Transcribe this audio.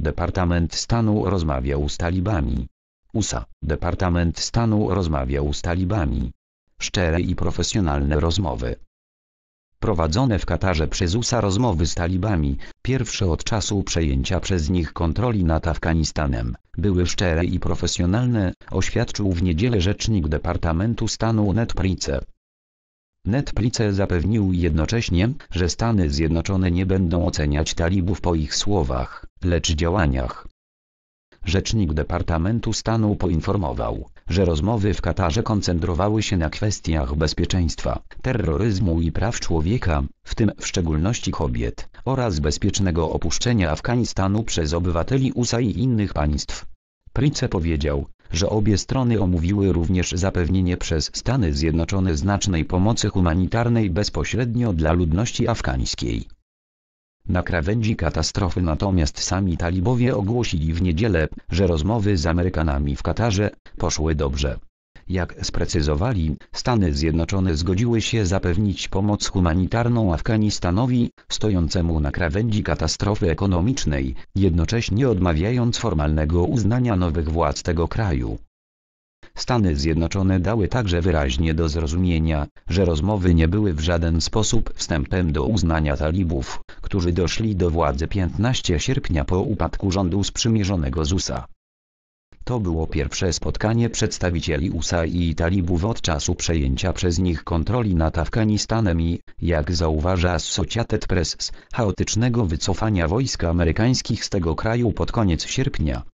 Departament Stanu rozmawiał z talibami. USA. Departament Stanu rozmawiał z talibami. Szczere i profesjonalne rozmowy. Prowadzone w Katarze przez USA rozmowy z talibami, pierwsze od czasu przejęcia przez nich kontroli nad Afganistanem, były szczere i profesjonalne, oświadczył w niedzielę rzecznik Departamentu Stanu Ned Price. Ned Price zapewnił jednocześnie, że Stany Zjednoczone nie będą oceniać talibów po ich słowach, lecz działaniach. Rzecznik Departamentu Stanu poinformował, że rozmowy w Katarze koncentrowały się na kwestiach bezpieczeństwa, terroryzmu i praw człowieka, w tym w szczególności kobiet, oraz bezpiecznego opuszczenia Afganistanu przez obywateli USA i innych państw. Price powiedział, że obie strony omówiły również zapewnienie przez Stany Zjednoczone znacznej pomocy humanitarnej bezpośrednio dla ludności afgańskiej. Na krawędzi katastrofy natomiast sami talibowie ogłosili w niedzielę, że rozmowy z Amerykanami w Katarze poszły dobrze. Jak sprecyzowali, Stany Zjednoczone zgodziły się zapewnić pomoc humanitarną Afganistanowi, stojącemu na krawędzi katastrofy ekonomicznej, jednocześnie odmawiając formalnego uznania nowych władz tego kraju. Stany Zjednoczone dały także wyraźnie do zrozumienia, że rozmowy nie były w żaden sposób wstępem do uznania talibów, którzy doszli do władzy 15 sierpnia po upadku rządu sprzymierzonego z USA. To było pierwsze spotkanie przedstawicieli USA i talibów od czasu przejęcia przez nich kontroli nad Afganistanem i, jak zauważa Associated Press, chaotycznego wycofania wojsk amerykańskich z tego kraju pod koniec sierpnia.